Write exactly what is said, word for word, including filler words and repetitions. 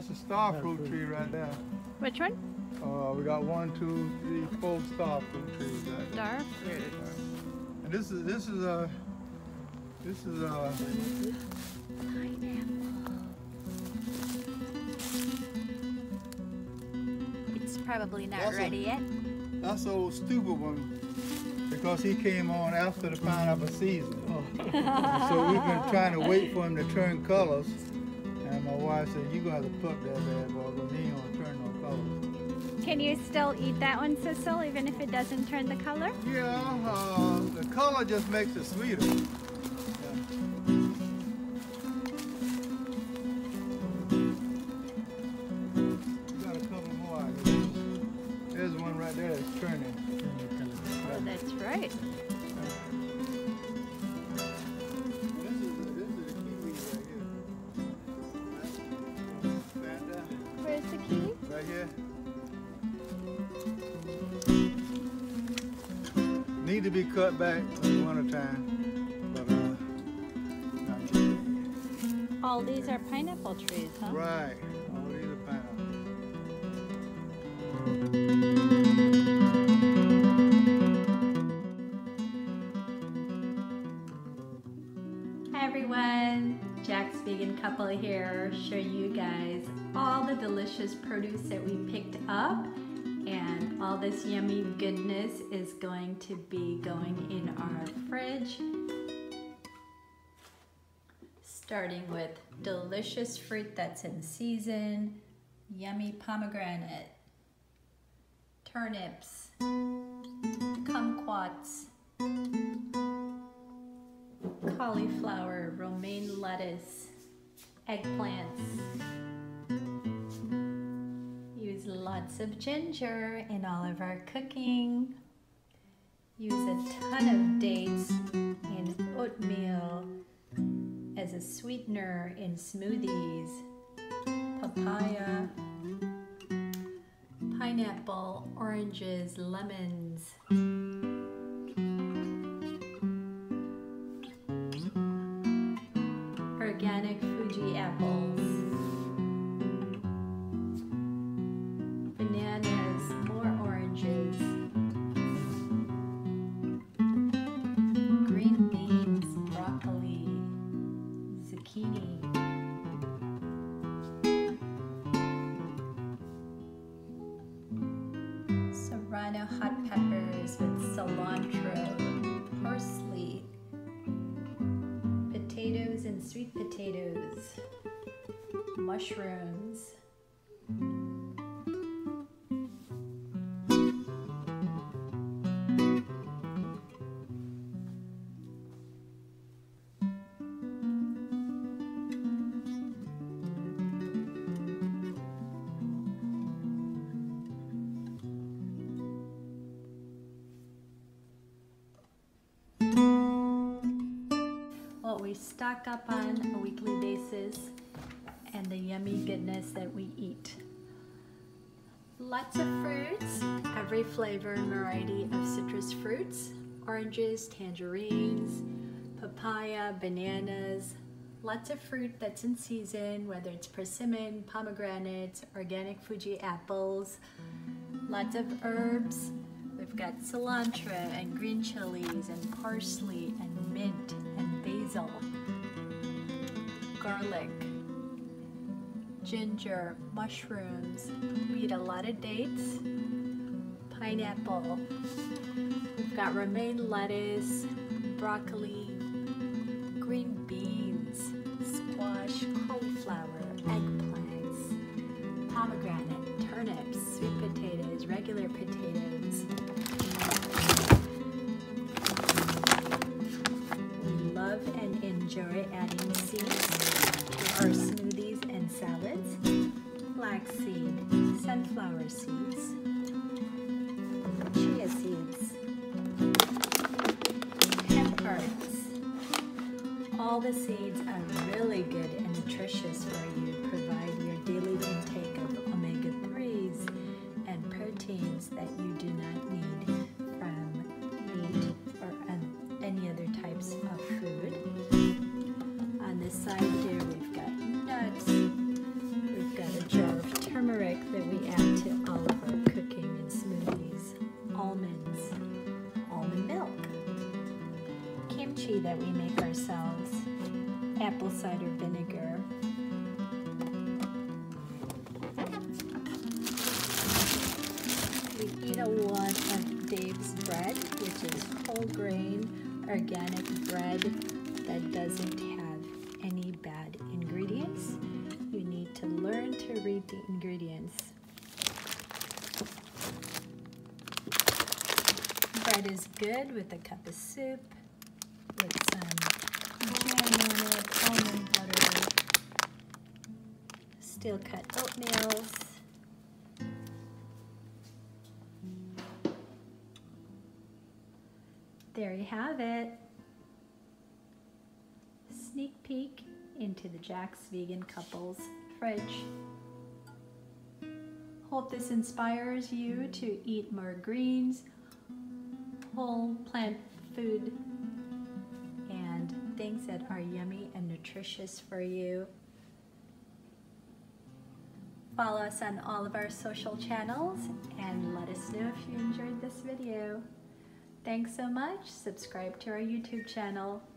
That's a star fruit tree right there. Which one? Uh, we got one, two, three, four star fruit trees right there. Star fruit. And this is this is a this is a It's probably not That's a- ready yet. that's the old stupid one because he came on after the pineapple season. So we've been trying to wait for him to turn colors. And my wife said, "You're gonna have to pluck that bad boy because he ain't gonna turn no colors." Can you still eat that one, Cecil, even if it doesn't turn the color? Yeah, uh, the color just makes it sweeter. Yeah. We got a couple more out here. There's one right there that's turning. Oh, that's right. This is the, this is the kiwi right here. Stand down. Where's the kiwi? Right here. Need to be cut back in the winter time, but uh, not yet. All these are pineapple trees, huh? Right. Oh, these are pineapples. Hi everyone, Jack's Vegan Couple here, show you guys all the delicious produce that we picked up, and all this yummy goodness is going to be going in our fridge. Starting with delicious fruit that's in season, yummy pomegranate, turnips, kumquats, cauliflower, romaine lettuce, eggplants. Use lots of ginger in all of our cooking. Use a ton of dates in oatmeal as a sweetener in smoothies. Papaya, pineapple, oranges, lemons. Organic Fuji apples, bananas, more oranges, green beans, broccoli, zucchini, serrano hot peppers with cilantro, parsley, potatoes and sweet potatoes, mushrooms, what we stock up on a weekly basis, and the yummy goodness that we eat. Lots of fruits, every flavor and variety of citrus fruits, oranges, tangerines, papaya, bananas, lots of fruit that's in season, whether it's persimmon, pomegranates, organic Fuji apples, lots of herbs. We've got cilantro and green chilies and parsley and mint and basil, garlic, ginger, mushrooms. We eat a lot of dates, pineapple. We've got romaine lettuce, broccoli, green beans, squash, cauliflower, eggplants, pomegranate, turnips, sweet potatoes, regular potatoes. We love and enjoy adding seeds to our smoothies and salads. Flaxseed, sunflower seeds, chia seeds, hemp hearts. All the seeds are really good and nutritious for you. Provide your daily intake of omega threes and proteins that you do not need from meat or um, any other types of food. On this side here, we've got nuts, we've got a jar apple cider vinegar. We eat a lot of Dave's bread, which is whole grain, organic bread that doesn't have any bad ingredients. You need to learn to read the ingredients. Bread is good with a cup of soup, with some jam on it, almond butter, steel cut oatmeal. There you have it. Sneak peek into the Jack's Vegan Couples fridge. Hope this inspires you to eat more greens, whole plant food, and things that are yummy and nutritious for you. Follow us on all of our social channels and let us know if you enjoyed this video. Thanks so much. Subscribe to our YouTube channel.